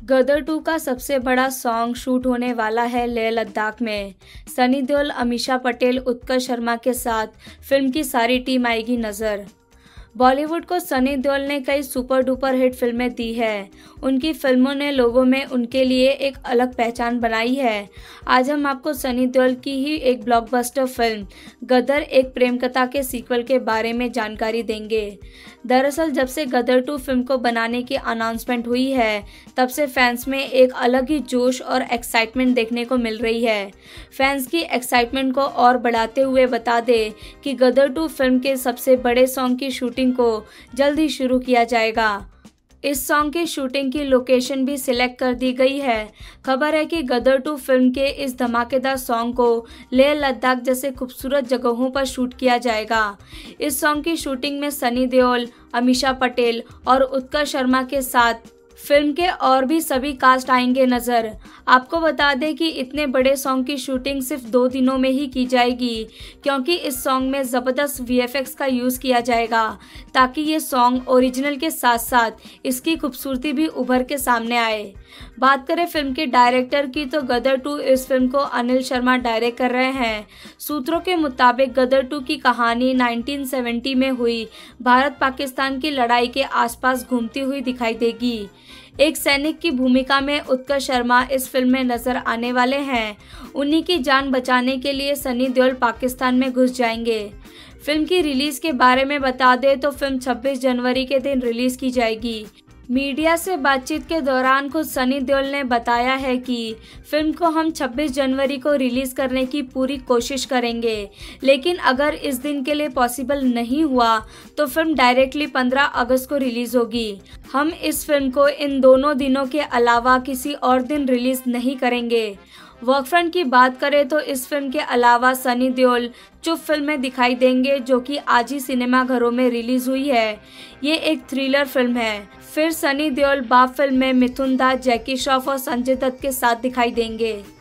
गदर 2 का सबसे बड़ा सॉन्ग शूट होने वाला है लेह लद्दाख में। सनी देओल, अमीषा पटेल, उत्कर्ष शर्मा के साथ फिल्म की सारी टीम आएगी नजर। बॉलीवुड को सनी देओल ने कई सुपर डुपर हिट फिल्में दी है। उनकी फिल्मों ने लोगों में उनके लिए एक अलग पहचान बनाई है। आज हम आपको सनी देओल की ही एक ब्लॉकबस्टर फिल्म गदर एक प्रेम कथा के सीक्वल के बारे में जानकारी देंगे। दरअसल जब से गदर 2 फिल्म को बनाने की अनाउंसमेंट हुई है, तब से फैंस में एक अलग ही जोश और एक्साइटमेंट देखने को मिल रही है। फैंस की एक्साइटमेंट को और बढ़ाते हुए बता दें कि गदर 2 फिल्म के सबसे बड़े सॉन्ग की शूटिंग को जल्द ही शुरू किया जाएगा। इस सॉन्ग की शूटिंग की लोकेशन भी सिलेक्ट कर दी गई है। खबर है कि गदर 2 फिल्म के इस धमाकेदार सॉन्ग को लेह लद्दाख जैसे खूबसूरत जगहों पर शूट किया जाएगा। इस सॉन्ग की शूटिंग में सनी देओल, अमीषा पटेल और उत्कर्ष शर्मा के साथ फिल्म के और भी सभी कास्ट आएंगे नजर। आपको बता दें कि इतने बड़े सॉन्ग की शूटिंग सिर्फ 2 दिनों में ही की जाएगी, क्योंकि इस सॉन्ग में ज़बरदस्त VFX का यूज़ किया जाएगा, ताकि ये सॉन्ग ओरिजिनल के साथ साथ इसकी खूबसूरती भी उभर के सामने आए। बात करें फिल्म के डायरेक्टर की, तो गदर 2 इस फिल्म को अनिल शर्मा डायरेक्ट कर रहे हैं। सूत्रों के मुताबिक गदर 2 की कहानी 1970 में हुई भारत पाकिस्तान की लड़ाई के आसपास घूमती हुई दिखाई देगी। एक सैनिक की भूमिका में उत्कर्ष शर्मा इस फिल्म में नजर आने वाले हैं। उन्हीं की जान बचाने के लिए सनी देओल पाकिस्तान में घुस जाएंगे। फिल्म की रिलीज के बारे में बता दें तो फिल्म 26 जनवरी के दिन रिलीज की जाएगी। मीडिया से बातचीत के दौरान खुद सनी देओल ने बताया है कि फिल्म को हम 26 जनवरी को रिलीज करने की पूरी कोशिश करेंगे, लेकिन अगर इस दिन के लिए पॉसिबल नहीं हुआ तो फिल्म डायरेक्टली 15 अगस्त को रिलीज होगी। हम इस फिल्म को इन दोनों दिनों के अलावा किसी और दिन रिलीज नहीं करेंगे। वर्क फ्रंट की बात करें तो इस फिल्म के अलावा सनी देओल चुप फिल्म में दिखाई देंगे, जो कि आज ही सिनेमाघरों में रिलीज हुई है। ये एक थ्रिलर फिल्म है। फिर सनी देओल बाप फिल्म में मिथुन दास, जैकी श्रॉफ और संजय दत्त के साथ दिखाई देंगे।